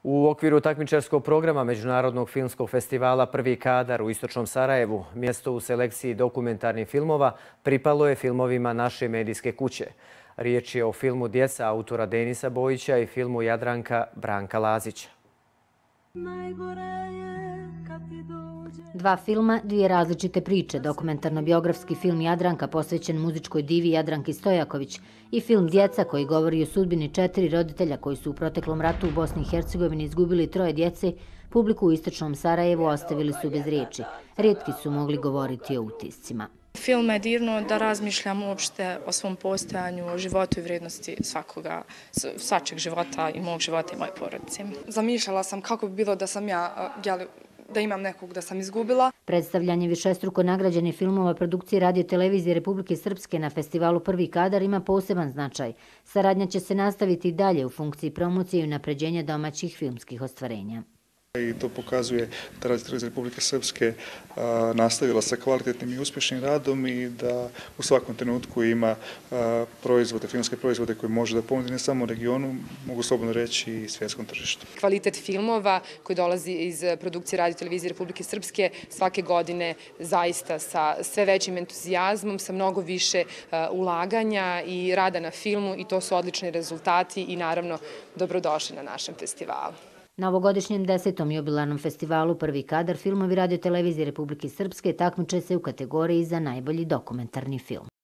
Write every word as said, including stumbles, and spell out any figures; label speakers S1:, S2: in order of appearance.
S1: U okviru takmičarskog programa Međunarodnog filmskog festivala Prvi kadar u istočnom Sarajevu, mjesto u selekciji dokumentarnih filmova pripalo je filmovima naše medijske kuće. Riječ je o filmu Djeca autora Denisa Bojića i filmu Jadranka Branka Lazića.
S2: Dva filma, dvije različite priče, dokumentarno-biografski film Jadranka posvećen muzičkoj divi Jadranki Stojaković i film Djeca koji govori o sudbini četiri roditelja koji su u proteklom ratu u Bosni i Hercegovini izgubili troje djece, publiku u istočnom Sarajevu ostavili su bez riječi. Rijetki su mogli govoriti o utiscima.
S3: Film je dirno da razmišljam uopšte o svom postojanju, o životu i vrijednosti svakoga, svačeg života i mog života i moje porodice. Zamišljala sam kako bi bilo da sam ja, da imam nekog da sam izgubila.
S2: Predstavljanje višestruko nagrađenih filmova produkcije Radio Televizije Republike Srpske na festivalu Prvi kadar ima poseban značaj. Saradnja će se nastaviti i dalje u funkciji promocije i unapređenja domaćih filmskih ostvarenja.
S4: I to pokazuje da Radio Televizija Republike Srpske nastavila sa kvalitetnim i uspješnim radom i da u svakom trenutku ima proizvode, filmske proizvode koje može da ponudi ne samo regionu, mogu slobodno reći i svjetskom tržištu.
S5: Kvalitet filmova koji dolazi iz produkcije Radio Televizije Republike Srpske svake godine zaista sa sve većim entuzijazmom, sa mnogo više ulaganja i rada na filmu i to su odlični rezultati i naravno dobrodošli na našem festivalu.
S2: Na ovogodišnjem desetom jubilarnom festivalu Prvi kadar filmovi Radio Televizije Republike Srpske takmiče se u kategoriji za najbolji dokumentarni film.